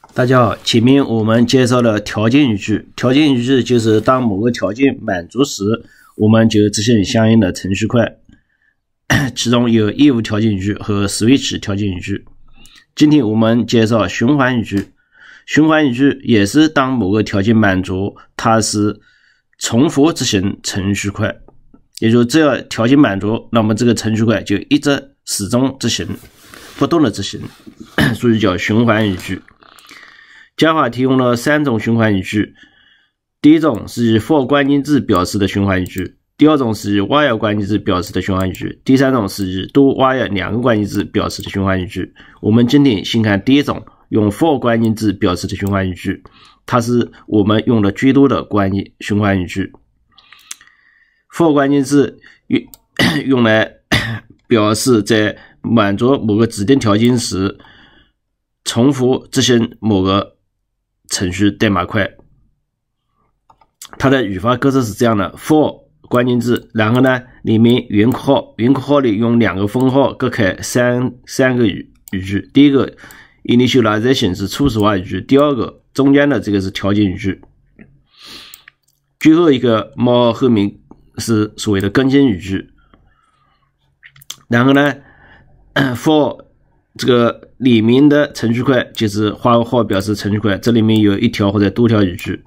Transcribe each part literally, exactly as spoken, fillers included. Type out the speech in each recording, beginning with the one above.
大家好，前面我们介绍了条件语句，条件语句就是当某个条件满足时，我们就执行相应的程序块，其中有业务条件语句和 switch 条件语句。今天我们介绍循环语句，循环语句也是当某个条件满足，它是重复执行程序块，也就是只要条件满足，那么这个程序块就一直始终执行，不断的执行，所以叫循环语句。Java 提供了三种循环语句，第一种是以 for 关键字表示的循环语句，第二种是以 while 关键字表示的循环语句，第三种是以 do while 两个关键字表示的循环语句。我们今天先看第一种，用 for 关键字表示的循环语句，它是我们用的最多的关键循环语句。for 关键字用来表示在满足某个指定条件时，重复执行某个程序代码块。它的语法格式是这样的 for 关键字，然后呢里面圆括号，圆括号里用两个分号各开三三个语语句。第一个 initialization 是初始化语句，第二个中间的这个是条件语句，最后一个冒号后面是所谓的更新语句。然后呢 for 这个里面的程序块就是花括号表示程序块，这里面有一条或者多条语句。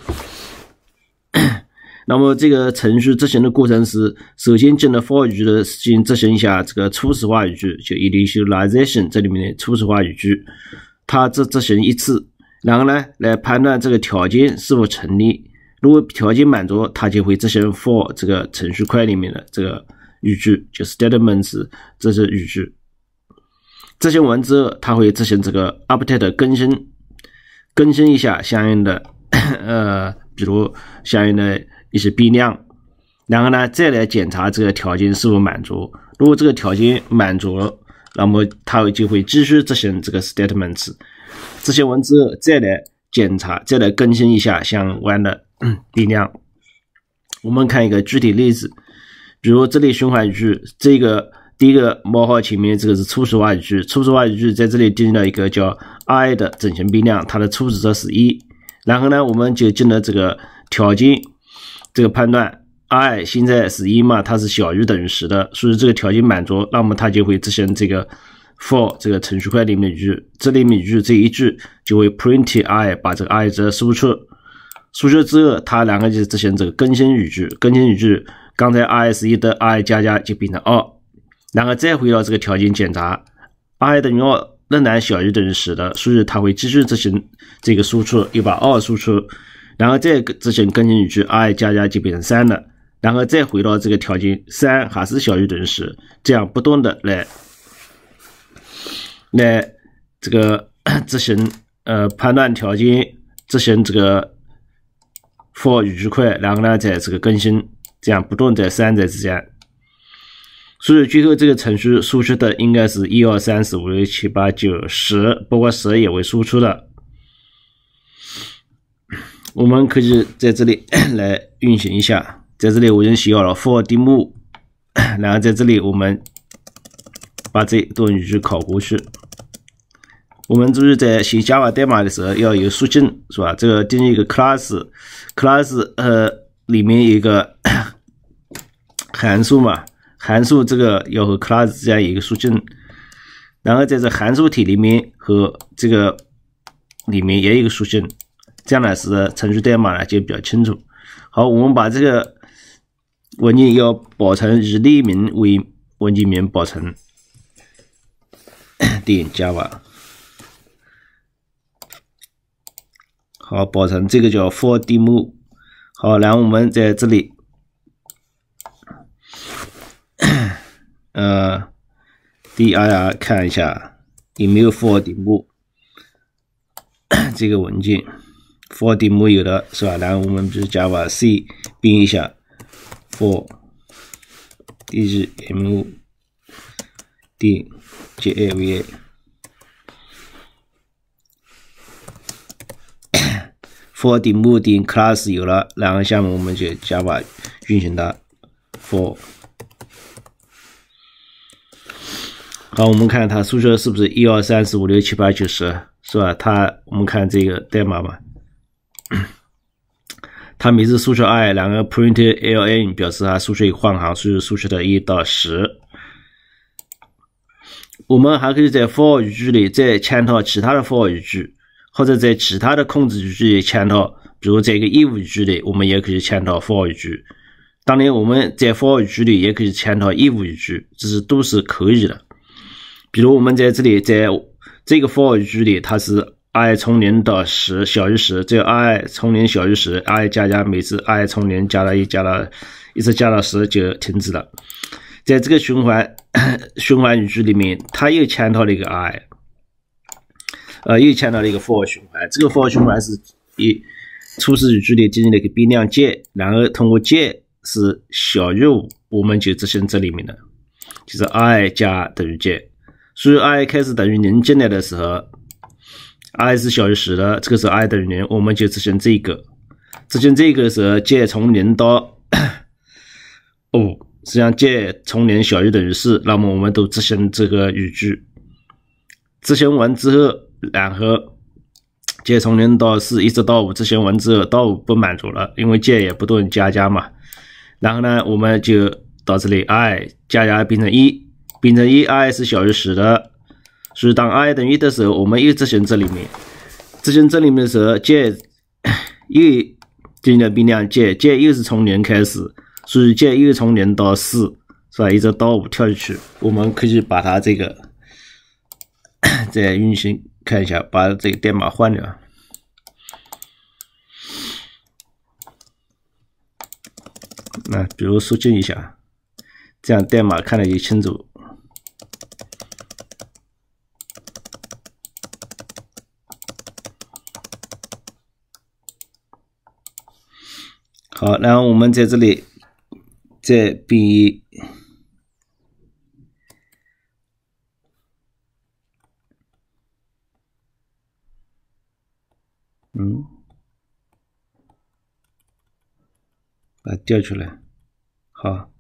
那么这个程序执行的过程是，首先进了 for 语句的先执行一下这个初始化语句，就 initialization 这里面的初始化语句，它只执行一次，然后呢来判断这个条件是否成立，如果条件满足，它就会执行 for 这个程序块里面的这个语句，就 statements 这是语句。执行完之后，它会执行这个 update 更新，更新一下相应的呃，比如相应的一些变量，然后呢再来检查这个条件是否满足。如果这个条件满足了，那么它就会继续执行这个 statements， 执行完之后再来检查，再来更新一下相关的变量。我们看一个具体例子，比如这里循环语句，这个第一个冒号前面这个是初始化语句，初始化语句在这里定了一个叫 i 的整形变量，它的初始值是一，然后呢我们就进了这个条件这个判断 i 现在是一嘛，它是小于等于十的，所以这个条件满足，那么它就会执行这个 for 这个程序块里面的语句，这里面语句这一句就会 print i， 把这个 i 值输出，输出之后它两个就执行这个更新语句，更新语句刚才 i 是一的 i 加加就变成二，然后再回到这个条件检查 i 等于二仍然小于等于十的，所以它会继续执行这个输出，又把二输出，然后再执行更新语句 i 加加就变成三了，然后再回到这个条件三还是小于等于十，这样不断的来来这个执行呃判断条件，执行这个 for 语句块，然后呢再这个更新，这样不断在三者之间。所以最后这个程序输出的应该是一二三四五六七八九十，包括十也会输出的。我们可以在这里来运行一下，在这里我已经写好了 for demo， 然后在这里我们把这段语句拷过去。我们注意在写 Java 代码的时候要有属性，是吧？这个定义一个 class， class 呃里面有一个函数嘛，函数这个要和 class 之间有一个属性，然后在这函数体里面和这个里面也有一个属性，这样呢使程序代码呢就比较清楚。好，我们把这个文件要保存以匿名为文件名保存，点 Java， 好，保存这个叫 for demo。 好，然后我们在这里呃 dir 看一下有没有 for demo 这个文件， for demo 有的是吧？然后我们比如 Java C 编一下 for demo 点 java， for demo 点 class 有了，然后下面我们就 Java 运行它 for。 好，我们看它数学是不是一二三四五六七八九十，是吧？它我们看这个代码嘛，它每次数学 i， 然后 print ln 表示它数学换行是数学的一到十。我们还可以在 for 语句里再嵌套其他的 for 语句，或者在其他的控制语句里嵌套，比如在一个 if 语句里，我们也可以嵌套 for 语句。当然，我们在 for 语句里也可以嵌套 if 语句，这是都是可以的。比如我们在这里，在这个 for 语句里，它是 i 从零到十小于十，这个 i 从零小于十 ，i 加加每次 i 从零加到一加到一直加到十就停止了。在这个循环循环语句里面，它又嵌套了一个 i， 呃，又嵌套了一个 for 循环。这个 for 循环是以初始语句里进行了一个变量 j， 然后通过 j 是小于五，我们就执行这里面的，就是 i 加等于 j。所以 i 开始等于零进来的时候 ，i 是小于十的，这个时候 i 等于零，我们就执行这个。执行这个的时候 ，j 从零到五，实际上 j 从零小于等于四，那么我们都执行这个语句。执行完之后，然后 j 从零到四一直到五，执行完之后到五不满足了，因为 j 也不断加加嘛。然后呢，我们就到这里 i 加加变成一。变成一 i 是小于十的，所以当 i 等于一的时候，我们又执行这里面，执行这里面的时候 ，j 又进行了变量 j，j 又是从零开始，所以 j 又从零到四，是吧？一直到五跳进去，我们可以把它这个再运行看一下，把这个代码换掉。那比如肃静一下，这样代码看得也清楚。好，然后我们在这里再变异，嗯，把它调出来。好，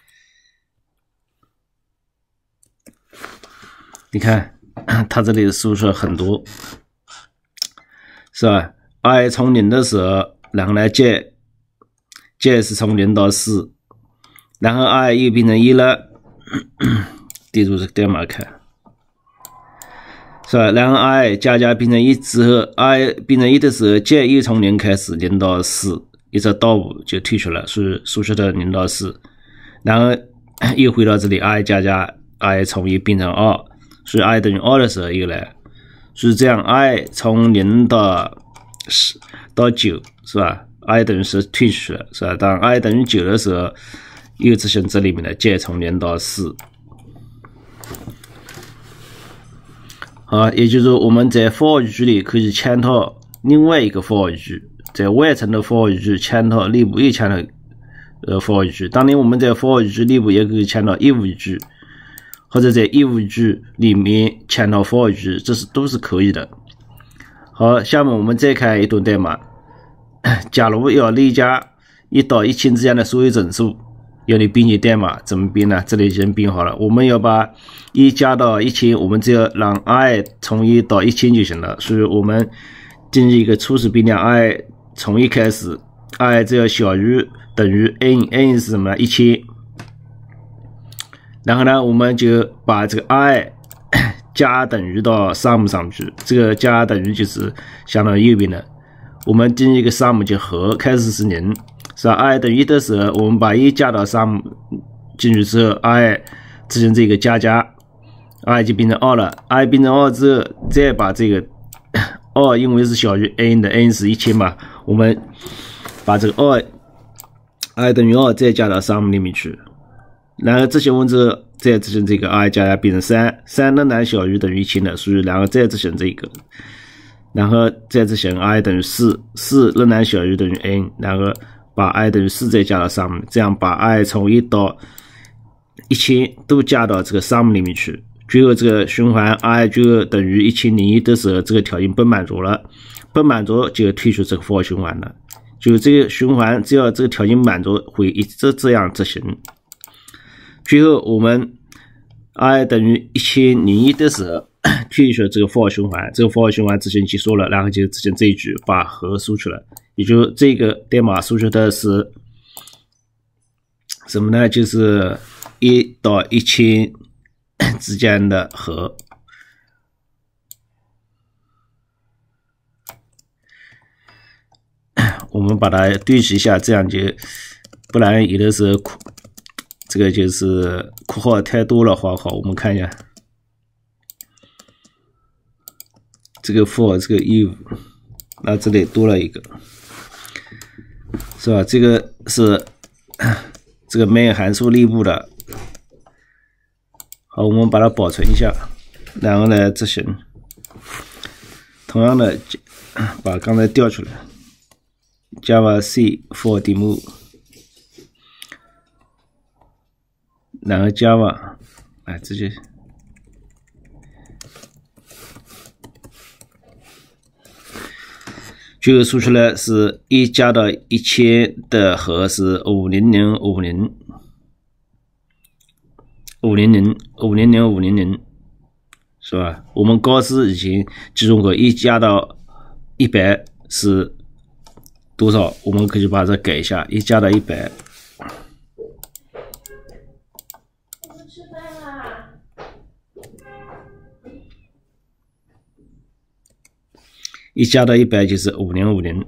你看它这里的数学很多，是吧 ？i 从零的时候，然后呢 j j 是从零到四，然后 i 又变成一了，记住这个代码看，是吧？然后 i 加加变成一之后 ，i 变成一的时候 ，j 又从零开始，零到四，一直到五就退出了，是数学的零到四，然后又回到这里 ，i 加加 i 从一变成二，所以 i 等于二的时候又来，所以这样 i 从零到十到九，是吧？i 等于十退出去了，是吧？当 i 等于九的时候，又执行这里面的 j 从零到四。好，也就是说我们在 for 语句里可以嵌套另外一个 for 语句，在外层的 for 语句嵌套内部又嵌套呃 for 语句。当然我们在 for 语句内部也可以嵌套 if 语句，或者在 if 语句里面嵌套 for 语句，这是都是可以的。好，下面我们再看一段代码。假如要内加一到一千之间的所有整数，要你编辑代码怎么编呢？这里已经编好了。我们要把一加到一千，我们只要让 i 从一到一千就行了。所以我们进行一个初始变量 i 从一开始 ，i 只要小于等于 n，n 是什么呢？一千。然后呢，我们就把这个 i 加等于到 sum 上去，这个加等于就是相当于右边的。我们进行一个 sum 就和，开始是零，是吧 ？i 等于一的时候，我们把一加到 sum 进去之后 ，i 执行这个加加 ，i 就变成二了。i 变成二之后，再把这个二，因为是小于 n 的 ，n 是一千嘛，我们把这个二 i 等于二再加到 sum 里面去，然后执行完之后，再执行这个 i 加加变成三，三仍然小于等于一千的，所以然后再执行这个。然后再执行 i 等于四，四仍然小于等于 n， 然后把 i 等于四再加到 sum， 这样把 i 从一到一千都加到这个 sum 里面去。最后这个循环 i 就等于一千零一的时候，这个条件不满足了，不满足就退出这个 for 循环了。就这个循环，只要这个条件满足，会一直这样执行。最后我们 i 等于一千零一的时候，推出这个 for 循环，这个 for 循环执行结束了，然后就执行这一句把和输出了，也就这个代码输出的是什么呢？就是一到一千之间的和。我们把它对齐一下，这样就不然有的时候这个就是括号太多了划号。我们看一下这个 for 这个 if， 那这里多了一个，是吧？这个是这个 main 函数内部的。好，我们把它保存一下，然后呢执行，同样的把刚才调出来。Java C for demo， 然后 Java， 哎，直接最后输出来是一加到一千的和是五零零五零五零零五零零五零零，是吧？我们高斯已经计算过，一加到一百是多少？我们可以把这改一下，一加到一百。 我吃饭啦。 一加到一百就是五零五零。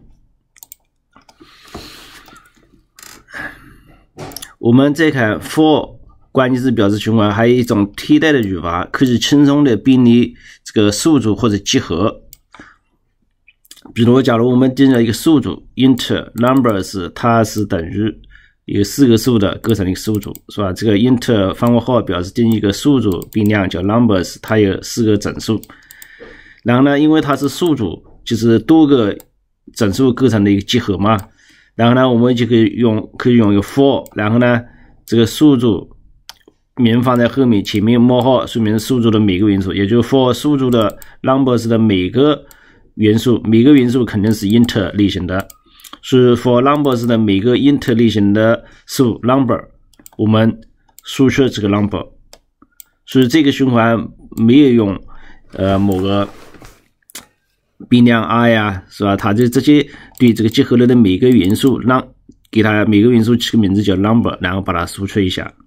我们再看 for 关键字表示循环，还有一种替代的语法，可以轻松的并列这个数组或者集合。比如，假如我们定了一个数组 int numbers， 它是等于有四个数的构成的一个数组，是吧？这个 int 方括号表示定义一个数组并量叫 numbers， 它有四个整数。然后呢，因为它是数组，就是多个整数构成的一个集合嘛。然后呢，我们就可以用可以用一个 for， 然后呢，这个数组名放在后面，前面冒号说明数组的每个元素，也就是 for 数组的 numbers 的每个元素，每个元素肯定是 int 类型的，是 for numbers 的每个 int 类型的数 number， 我们输出这个 number， 所以这个循环没有用呃某个并量 i 呀，是吧？它就直接对这个集合类的每个元素让给它每个元素起个名字叫 number， 然后把它输出一下。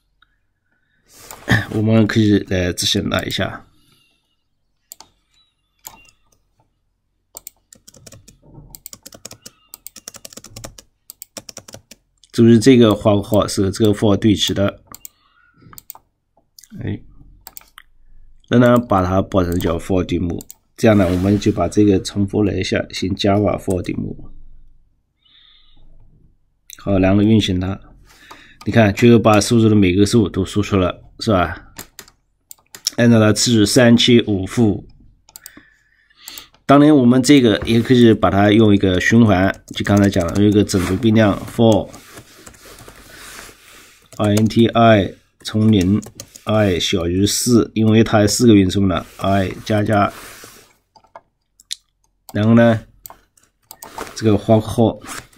我们可以来执行它一下。就是这个括弧号是这个 for 对齐的，哎，仍然把它保存叫 for demo。这样呢，我们就把这个重复来一下，先 Java for demo， 好，然后运行它。你看，最后把数组的每个数都输出了，是吧？按照它次序三七五负。当然，我们这个也可以把它用一个循环，就刚才讲了，有一个整数并量 for int i 从零 i 小于四，因为它有四个元素呢 ，i 加加。然后呢，这个括号，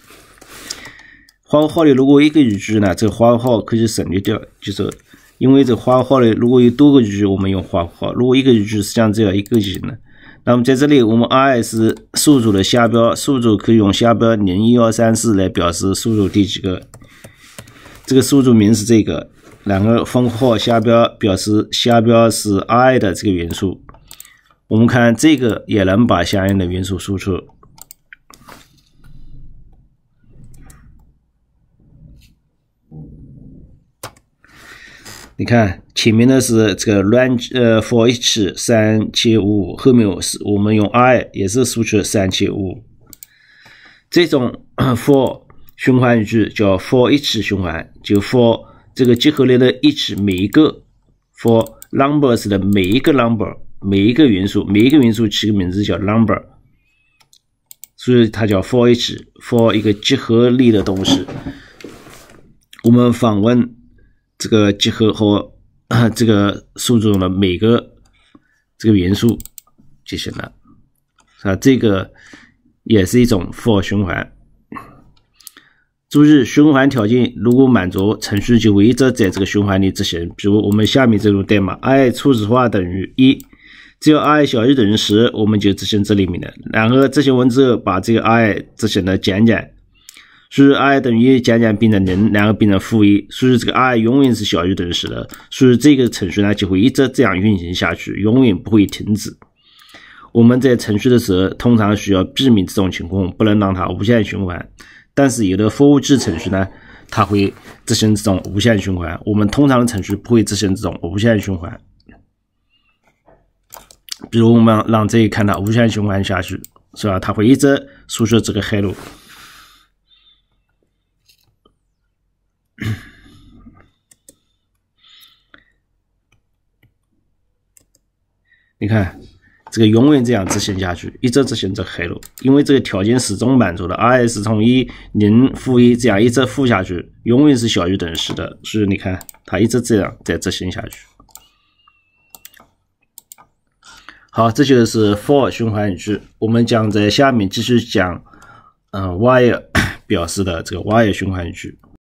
括号里如果一个语句呢，这个括号可以省略掉，就是因为这个括号里如果有多个语句，我们用括号；如果一个语句实际上只有一个就行了。那么在这里，我们 i 是数组的下标，数组可以用下标零一二三四来表示数组第几个。这个数组名是这个，然后封括号下标表示下标是 i 的这个元素。我们看这个也能把相应的元素输出。你看前面的是这个 range 呃 for each 三七五五，后面是我们用 i 也是输出三七五五。这种 for 循环语句叫 for each 循环，就 for 这个集合类的 each 每一个 for numbers 的每一个 number。每一个元素，每一个元素起个名字叫 number， 所以它叫 for each for 一个集合类的东西。我们访问这个集合和这个数组的每个这个元素就行了，啊，这个也是一种 for 循环。 注意循环条件如果满足，程序就会一直在这个循环里执行。比如我们下面这种代码 i 初始化等于一，只要 i 小于等于十，我们就执行这里面的，然后执行完之后把这个 i 执行的减减，所以 i 等于一减减变成零，然后变成负一，所以这个 i 永远是小于等于十的，所以这个程序呢就会一直这样运行下去，永远不会停止。我们在程序的时候通常需要避免这种情况，不能让它无限循环。但是有的服务器程序呢，它会执行这种无限循环，我们通常的程序不会执行这种无限循环。比如我们让这个看它无限循环下去，是吧？它会一直输出这个 hello。你看这个永远这样执行下去，一直执行这个 hello， 因为这个条件始终满足了 i 是从一、零、负一这样一直负下去，永远是小于等于十的，所以你看它一直这样在执行下去。好，这就是 for 循环语句，我们将在下面继续讲嗯 while 表示的这个 while 循环语句。